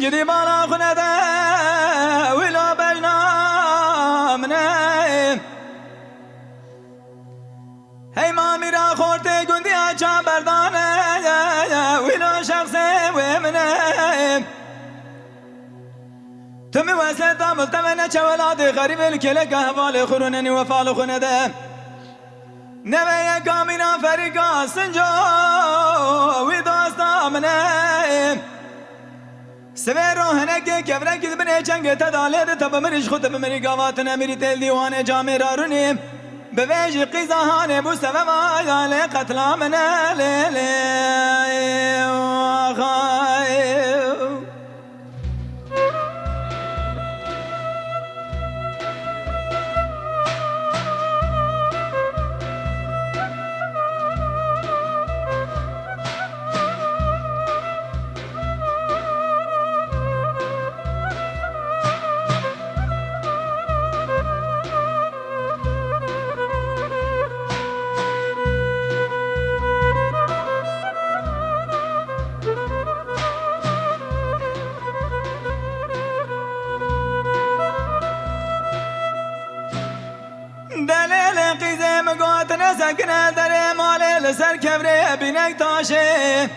گدی بالا خونه ده ویلا بجنامنه هی ما میرا خورده گندی آچا بردانه ویلا شخصه و منه تمی واسه دامل تمنه چولاد غریب الکلک احوال خوروننی و فال خونه ده نوه کامینا فریقا سنجو وی دوستا منه سوی روحنک کبرک بنه چنگ تداله تب مریش خود بمری گاوات نمیری تل دیوان جامع رارونی بویج قیزهانه بو سوی مایال قتلا منه لیلی دلیل قیزه مگوت نسکنه در ماله لسر کبره بینک تاشه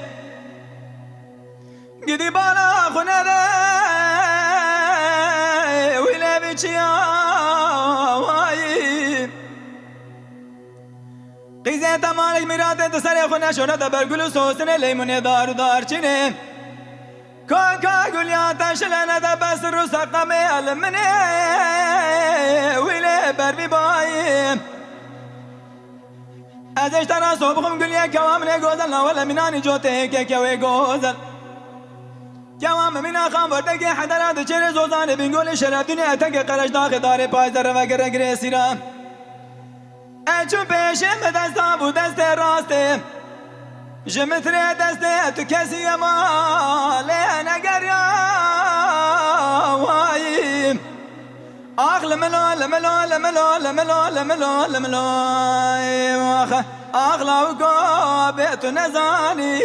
گدی بالا خونه ده ویله بیچیا وایی قیزه تمالک میراته دسر خونه شده برگل و سوسنه لیمونه دار چینه کاکا گلیاتا شلنه ده بس رو سقمه علمنه ویله بروی بایم ازش ترا صبحم گلیه کوامنه گوزل ناول منانی جوته که کوی گوزل کوام مینا خان برده که حدرات چهره زوزانه بینگول شرف دنیا تک قرش داخل داره پای در و گره سیرم اچون پیشم به دستا بود دست راسته جمتر دسته تو کسی ماله نگر یا واییم آخ لملو لملو لملو لملو لملو لملو آخ لو کو بیت نزانی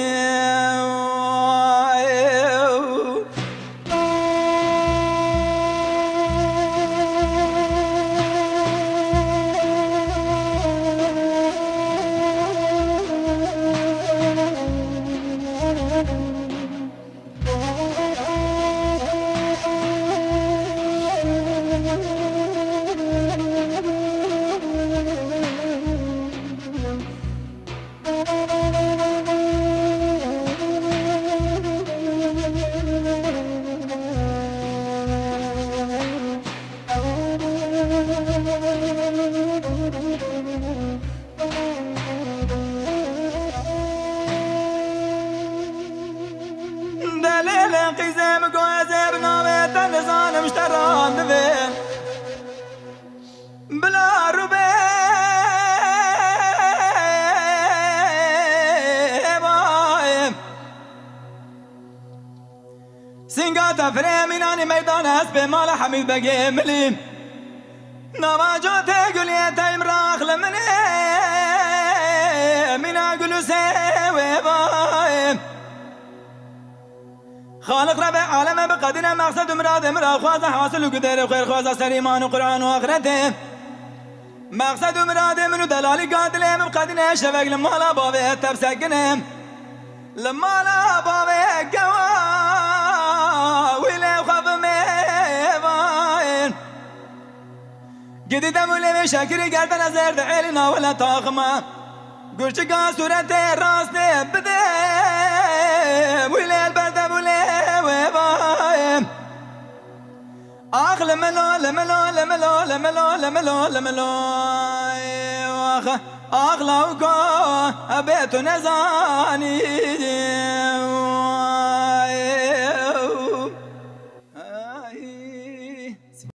قیزم گوزه بنامه تنزانم اشتران دوین بلا رو بایم سنگاتا فرمینانی میدان هست به مال حمید بگه ملیم نواجوت گلیه تایم راخ لمنه مینا گلو سوی بایم خالق رب عالم بقدر مقصد مراد مراد خواز حاصل و قدر خیر خواز سریمان و قرآن و آخرته مقصد مراد منو دلالی قاتل بقدر شفق لمالا بابه تبسکنه لمالا بابه قوا ویلی خواب میوائن گدی دمولی شکری گردن از ارد علینا ولا تاخما گرچگاه صورت راست بده ویلی البرده بولی ویبایم آخ لملو لملو لملو لملو لملو لملو آخ لو کو بیت نزانی